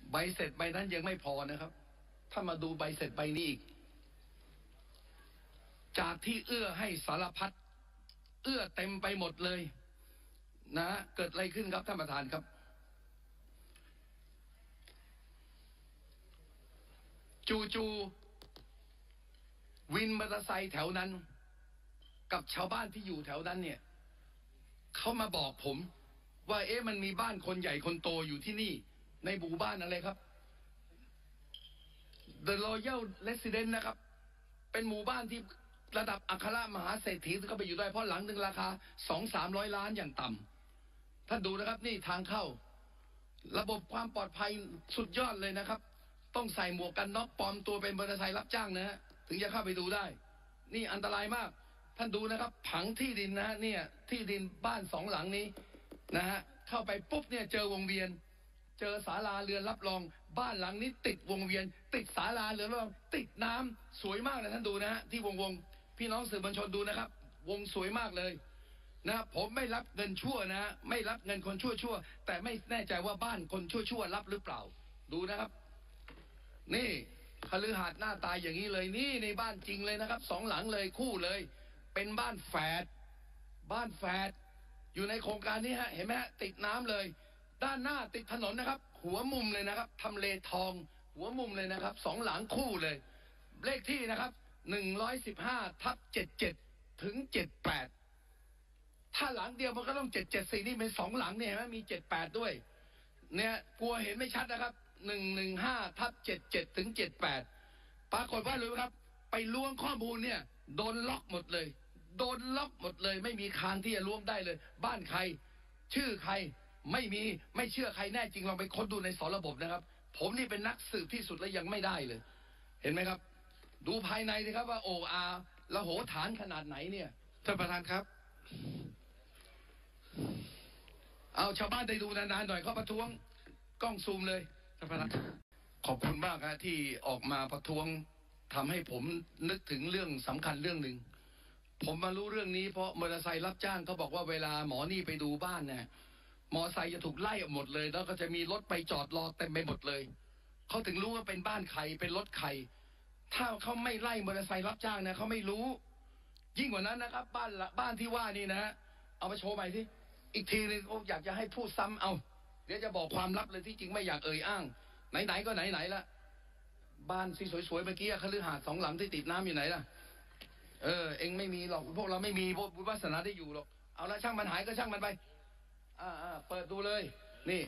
ใบเสร็จใบนั้นยังไม่พอนะครับถ้ามาดูใบเสร็จใบนี้อีกจากที่เอื้อให้สารพัดเอื้อเต็มไปหมดเลยนะเกิดอะไรขึ้นครับท่านประธานครับจู่ๆวินมอเตอร์ไซค์แถวนั้นกับชาวบ้านที่อยู่แถวนั้นเนี่ยเขามาบอกผมว่ามันมีบ้านคนใหญ่คนโตอยู่ที่นี่ในหมู่บ้านอะไรครับ The Royal Residence นะครับเป็นหมู่บ้านที่ระดับอัครมหาเศรษฐีก็ไปอยู่ได้เพราะหลังหนึ่งราคา200-300 ล้านอย่างต่ำท่านดูนะครับนี่ทางเข้าระบบความปลอดภัยสุดยอดเลยนะครับต้องใส่หมวกกันน็อกปลอมตัวเป็นมอเตอร์ไซค์รับจ้างนะฮะถึงจะเข้าไปดูได้นี่อันตรายมากท่านดูนะครับผังที่ดินนะฮะเนี่ยที่ดินบ้าน2 หลังนี้นะฮะเข้าไปปุ๊บเนี่ยเจอวงเวียนเจอศาลาเรือนรับรองบ้านหลังนี้ติดวงเวียนติดศาลาเรือนรับรองติดน้ำสวยมากนะท่านดูนะฮะที่วงพี่น้องสื่อมวลชนดูนะครับวงสวยมากเลยนะผมไม่รับเงินชั่วนะไม่รับเงินคนชั่วแต่ไม่แน่ใจว่าบ้านคนชั่วรับหรือเปล่าดูนะครับนี่คฤหาสน์หน้าตายอย่างนี้เลยนี่ในบ้านจริงเลยนะครับ2 หลังเลยคู่เลยเป็นบ้านแฝดอยู่ในโครงการนี้ฮะเห็นไหมฮะติดน้ำเลยด้านหน้าติดถนนนะครับหัวมุมเลยนะครับทำเลทองหัวมุมเลยนะครับ2 หลังคู่เลยเลขที่นะครับ115/77ถึง78ถ้าหลังเดียวมันก็ต้อง774นี่เป็น2 หลังเนี่ยเห็นไหมมี78ด้วยเนี่ยกลัวเห็นไม่ชัดนะครับ115/77ถึง78ปรากฏว่ารู้ไหมครับไปล้วงข้อมูลเนี่ยโดนล็อกหมดเลยไม่มีทางที่จะล้วงได้เลยบ้านใครชื่อใครไม่เชื่อใครแน่จริงลองไปค้นดูในสารระบบนะครับผมนี่เป็นนักสืบที่สุดแล้วยังไม่ได้เลยเห็นไหมครับดูภายในสิครับว่าโอ้อาระโหฐานขนาดไหนเนี่ยท่านประธานครับเอาชาวบ้านได้ดูนานๆหน่อยเขาประท้วงกล้องซูมเลยท่านประธานขอบคุณมากครับที่ออกมาประท้วงทำให้ผมนึกถึงเรื่องสำคัญเรื่องหนึ่งผมมารู้เรื่องนี้เพราะมอเตอร์ไซค์รับจ้างเขาบอกว่าเวลาหมอนี่ไปดูบ้านเนี่ยมอไซค์จะถูกไล่ออกหมดเลยแล้วก็จะมีรถไปจอดรอเต็มไปหมดเลยเขาถึงรู้ว่าเป็นบ้านใครเป็นรถใครถ้าเขาไม่ไล่มอเตอร์ไซค์รับจ้างนะเขาไม่รู้ยิ่งกว่านั้นนะครับบ้านที่ว่านี่นะเอามาโชว์ใหม่สิอีกทีนึงอยากจะให้พูดซ้ำเอาเดี๋ยวจะบอกความลับเลยที่จริงไม่อยากเอ่ยอ้างไหนก็ไหนละบ้านที่สวยๆเมื่อกี้คฤหาสน์2 หลังที่ติดน้ำอยู่ไหนล่ะเองไม่มีหรอกพวกเราไม่มีบุญวาสนาได้อยู่หรอกเอาละช่างมันหายก็ช่างมันไปเปิดดูเลยนี่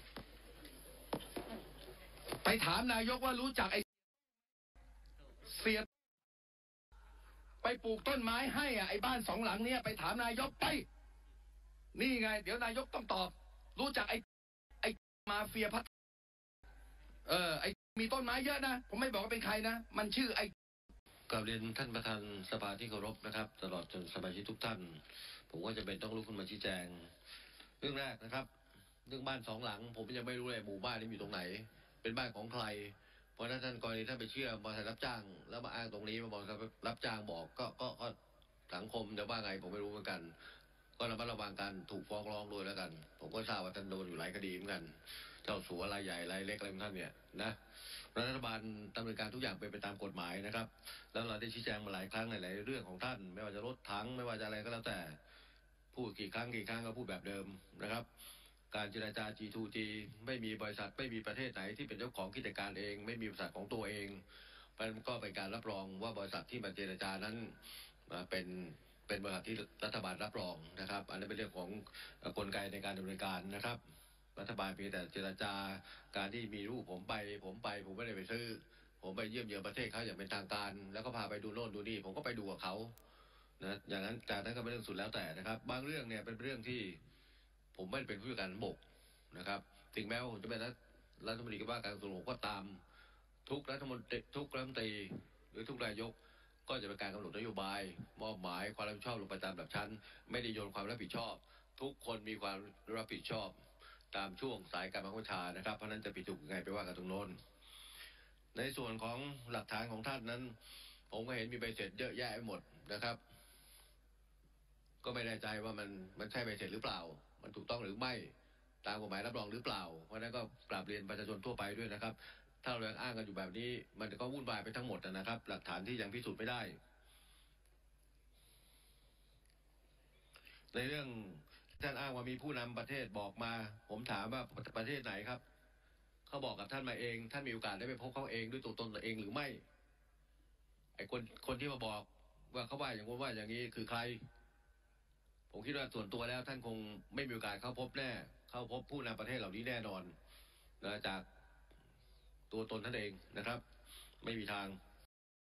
ไปถามนายกว่ารู้จักไอ้เสียไปปลูกต้นไม้ให้ไอ้บ้าน2 หลังเนี่ยไปถามนายกไปนี่ไงเดี๋ยวนายกต้องตอบรู้จักไอ้มาเฟียพัฒไอ้มีต้นไม้เยอะนะผมไม่บอกว่าเป็นใครนะมันชื่อไอ้กราบเรียนท่านประธานสภาที่เคารพนะครับตลอดจนสมาชิกทุกท่านผมก็จะเป็นต้องลุกขึ้นมาชี้แจงเรื่องแรกนะครับเรื่องบ้าน2 หลังผมยังไม่รู้เลยหมู่บ้านนี้อยู่ตรงไหนเป็นบ้านของใครเพราะถ้าท่านกรณีท่านไปเชื่อมอเตอร์ไซค์รับจ้างแล้วมาอ้างตรงนี้มาบอกรับจ้างบอกก็สังคมจะว่าไงผมไม่รู้เหมือนกันก็ระมัดระวังกันถูกฟ้องร้องด้วยแล้วกันผมก็ทราบว่าท่านโดนอยู่หลายคดีเหมือนกันเจ้าสัวรายใหญ่รายเล็กอะไรของท่านเนี่ยนะรัฐบาลดำเนินการทุกอย่างเป็นไปตามกฎหมายนะครับแล้วเราได้ชี้แจงมาหลายครั้งในหลายเรื่องของท่านไม่ว่าจะรถถังไม่ว่าจะอะไรก็แล้วแต่พูดกี่ครั้งก็พูดแบบเดิมนะครับการเจรจา G2G ไม่มีบริษัทไม่มีประเทศไหนที่เป็นเจ้าของกิจการเองไม่มีบริษัทของตัวเองมันก็เป็นการรับรองว่าบริษัทที่มาเจรจานั้นเป็นบริษัทที่รัฐบาลรับรองนะครับอันนี้เป็นเรื่องของกลไกในการดำเนินการนะครับรัฐบาลเพียงแต่เจรจาการที่มีรูปผมไม่ได้ไปซื้อผมไปเยี่ยมเยือนประเทศเขาอย่างเป็นทางการแล้วก็พาไปดูโน่นดูนี่ผมก็ไปดูกับเขานะอย่างนั้นการนั้นก็เป็นเรื่องสุดแล้วแต่นะครับบางเรื่องเนี่ยเป็นเรื่องที่ผมไม่ได้เป็นผู้จัดการบกนะครับถึงแม้ว่าผมจะเป็นรัฐมนตรีว่าการกระทรวงก็ตามทุกรัฐมนตรีหรือทุกนายกก็จะเป็นการกำหนดนโยบายมอบหมายความรับผิดชอบลงไปตามลำดับชั้นไม่ได้โยนความรับผิดชอบทุกคนมีความรับผิดชอบตามช่วงสายการบังคับบัญชานะครับเพราะนั้นจะผิดถูกยังไงไปว่ากันตรงโน้นในส่วนของหลักฐานของท่านนั้นผมก็เห็นมีใบเสร็จเยอะแยะไปหมดนะครับก็ไม่แน่ใจว่ามันใช่ใบเสร็จหรือเปล่ามันถูกต้องหรือไม่ตามกฎหมายรับรองหรือเปล่าเพราะนั้นก็กราบเรียนประชาชนทั่วไปด้วยนะครับ ถ้าเรายังอ้างกันอยู่แบบนี้ มันก็วุ่นวายไปทั้งหมดนะครับ หลักฐานที่ยังพิสูจน์ไม่ได้ ในเรื่องท่านอ้างว่ามีผู้นำประเทศบอกมา ผมถามว่าประเทศไหนครับเขาบอกกับท่านมาเอง ท่านมีโอกาสได้ไปพบเขาเองด้วยตัวตนตัวเองหรือไม่ไอ้คนที่มาบอกว่าเขาว่าอย่างว่าอย่างนี้คือใคร ผมคิดว่าส่วนตัวแล้วท่านคงไม่มีโอกาสเข้าพบแน่เข้าพบผู้นำประเทศเหล่านี้แน่นอนนะจากตัวตนท่านเองนะครับ ไม่มีทาง